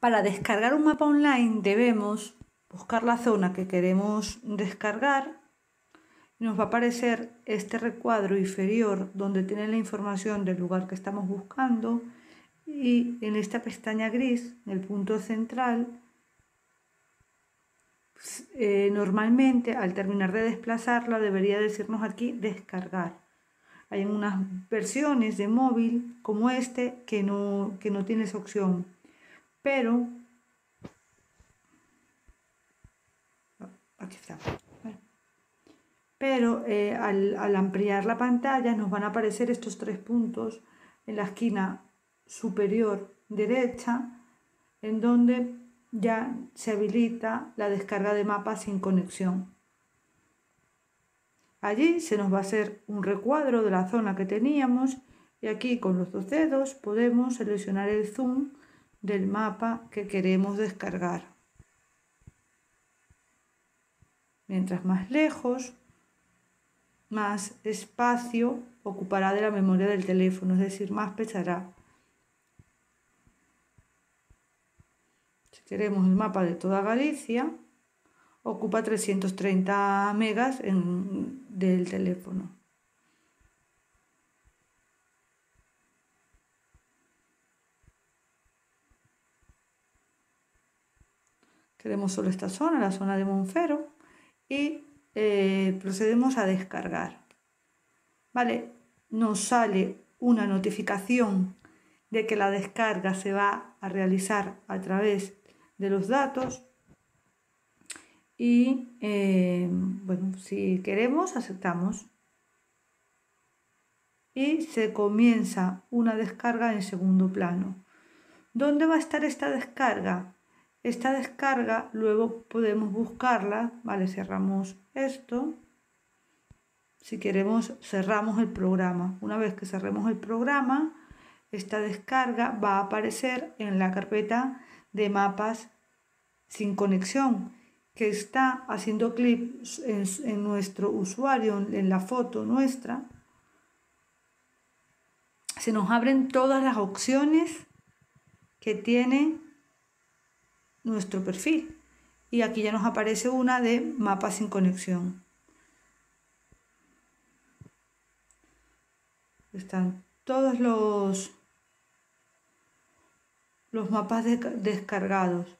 Para descargar un mapa online debemos buscar la zona que queremos descargar. Nos va a aparecer este recuadro inferior donde tiene la información del lugar que estamos buscando, y en esta pestaña gris, en el punto central, normalmente al terminar de desplazarla debería decirnos aquí descargar. Hay unas versiones de móvil como este que no tiene esa opción, pero aquí está. Pero al ampliar la pantalla nos van a aparecer estos 3 puntos en la esquina superior derecha, en donde ya se habilita la descarga de mapas sin conexión. Allí se nos va a hacer un recuadro de la zona que teníamos, y aquí con los 2 dedos podemos seleccionar el zoom del mapa que queremos descargar. Mientras más lejos, más espacio ocupará de la memoria del teléfono, es decir, más pesará. Si queremos el mapa de toda Galicia, ocupa 330 megas del teléfono. Queremos solo esta zona, la zona de Monfero, y procedemos a descargar. Vale, nos sale una notificación de que la descarga se va a realizar a través de los datos, y bueno, si queremos aceptamos y se comienza una descarga en segundo plano. ¿Dónde va a estar esta descarga? Esta descarga luego podemos buscarla, vale, cerramos esto. Si queremos cerramos el programa. Una vez que cerremos el programa, esta descarga va a aparecer en la carpeta de mapas sin conexión, que está haciendo clic en nuestro usuario, en la foto nuestra. Se nos abren todas las opciones que tiene nuestro perfil, y aquí ya nos aparece una de mapas sin conexión. Están todos los mapas descargados.